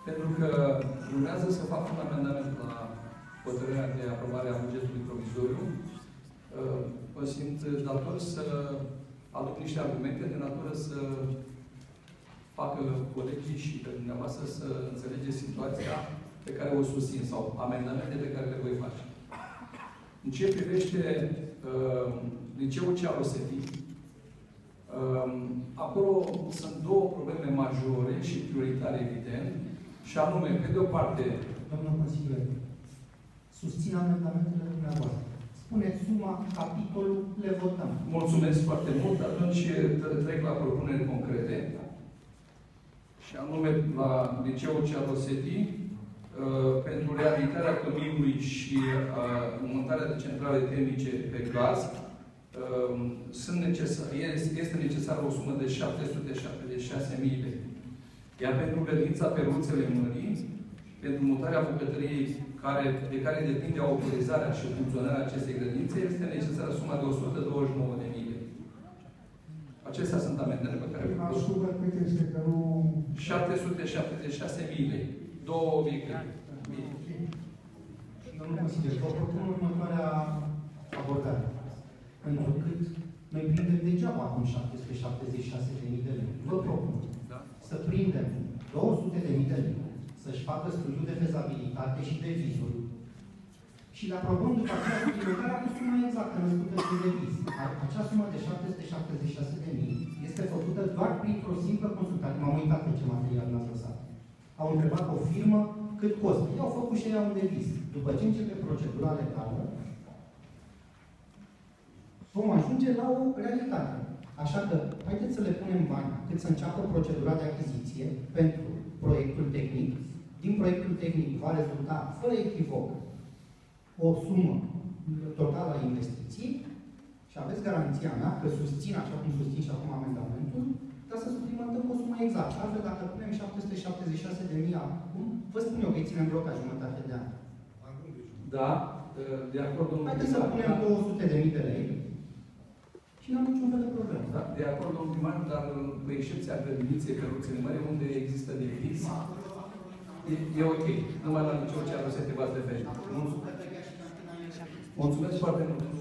Pentru că urmează să fac un amendament la hotărârea de aprobare a bugetului provizoriu. Mă simt dator să aduc niște argumente de natură să facă colegii și pe dumneavoastră să înțelegeți situația pe care o susțin sau amendamente pe care le voi face. În ce privește liceul Cearosetti, acolo sunt două probleme majore și prioritare, evident, și anume, pe de o parte... Domnul consilier, susțin amendamentele dumneavoastră. Spuneți suma, capitolul, le votăm. Mulțumesc foarte mult. Atunci trec la propuneri concrete. Și anume, la liceul Cearosetti, pentru reabilitarea căminului și montarea de centrale termice pe gaz, este necesară o sumă de 776.000 lei. Iar pentru grădinița pe Ruțele Mării, pentru mutarea bucătăriei de care depinde autorizarea și funcționarea acestei grădinițe, este necesară suma de 129.000 lei. Acestea sunt amendamentele pe care le propun. 776.000 lei. Două obiecte. Domnul consilier, vă propun următoarea abordare. Pentru că noi prindem degeaba acum 776.000 de lei. Vă propun să prindem 200.000 de lei, să-și facă studiul de fezabilitate și de vizuri și le aprobăm după aceea suplimentarea cu suma exactă născută și de viz. Acea sumă de 776.000 este făcută doar printr-o simplă consultare. M-am uitat pe ce material mi-ați lăsat. Au întrebat o firmă cât costă. Ei au făcut și ei un deviz. După ce începe procedura legală, vom ajunge la o realitate. Așa că, haideți să le punem bani cât să înceapă procedura de achiziție pentru proiectul tehnic. Din proiectul tehnic va rezulta, fără echivoc, o sumă totală a investiției și aveți garanția mea că susțin, așa cum susțin și acum amendamentul, ca să suplimentăm o sumă exactă. Altfel, dacă punem 776.000 acum, vă spun eu că îi ținem bloc la jumătate de an. Da, de acord, domnul primar. Haideți să punem 200.000 de lei și n-am niciun fel de problemă. Da, de acord, domnul primar, dar cu excepția grădiniței pe Ruțele Mării, unde există deviz, e ok. Numai la liceul Cearosetti v-ați referit. Mulțumesc foarte mult.